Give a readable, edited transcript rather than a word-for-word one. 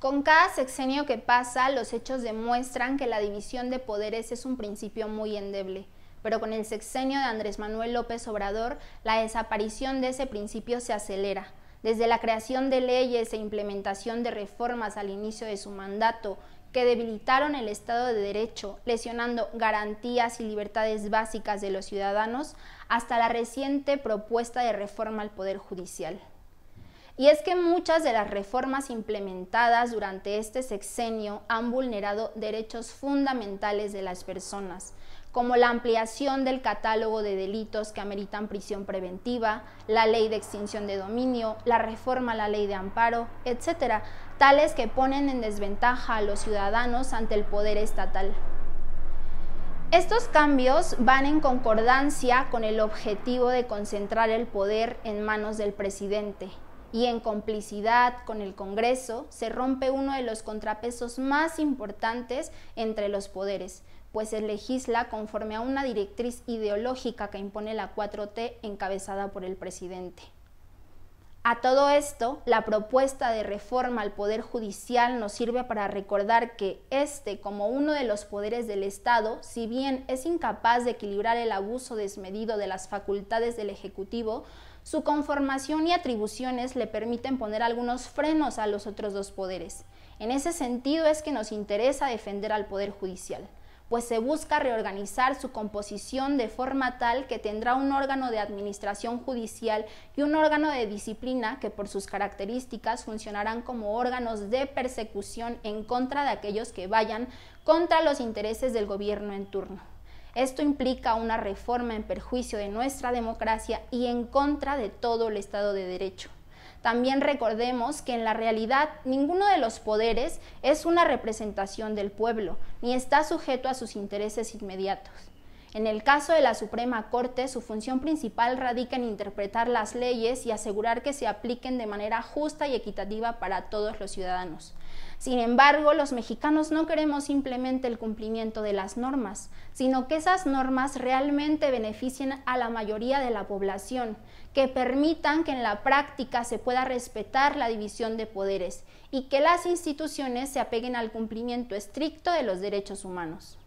Con cada sexenio que pasa, los hechos demuestran que la división de poderes es un principio muy endeble, pero con el sexenio de Andrés Manuel López Obrador, la desaparición de ese principio se acelera. Desde la creación de leyes e implementación de reformas al inicio de su mandato, que debilitaron el Estado de Derecho, lesionando garantías y libertades básicas de los ciudadanos, hasta la reciente propuesta de reforma al Poder Judicial. Y es que muchas de las reformas implementadas durante este sexenio han vulnerado derechos fundamentales de las personas, como la ampliación del catálogo de delitos que ameritan prisión preventiva, la ley de extinción de dominio, la reforma a la ley de amparo, etc., tales que ponen en desventaja a los ciudadanos ante el poder estatal. Estos cambios van en concordancia con el objetivo de concentrar el poder en manos del presidente, y en complicidad con el Congreso se rompe uno de los contrapesos más importantes entre los poderes, pues se legisla conforme a una directriz ideológica que impone la 4T encabezada por el presidente. A todo esto, la propuesta de reforma al Poder Judicial nos sirve para recordar que como uno de los poderes del Estado, si bien es incapaz de equilibrar el abuso desmedido de las facultades del Ejecutivo, su conformación y atribuciones le permiten poner algunos frenos a los otros dos poderes. En ese sentido es que nos interesa defender al Poder Judicial, pues se busca reorganizar su composición de forma tal que tendrá un órgano de administración judicial y un órgano de disciplina que por sus características funcionarán como órganos de persecución en contra de aquellos que vayan contra los intereses del gobierno en turno. Esto implica una reforma en perjuicio de nuestra democracia y en contra de todo el Estado de Derecho. También recordemos que en la realidad ninguno de los poderes es una representación del pueblo, ni está sujeto a sus intereses inmediatos. En el caso de la Suprema Corte, su función principal radica en interpretar las leyes y asegurar que se apliquen de manera justa y equitativa para todos los ciudadanos. Sin embargo, los mexicanos no queremos simplemente el cumplimiento de las normas, sino que esas normas realmente beneficien a la mayoría de la población, que permitan que en la práctica se pueda respetar la división de poderes y que las instituciones se apeguen al cumplimiento estricto de los derechos humanos.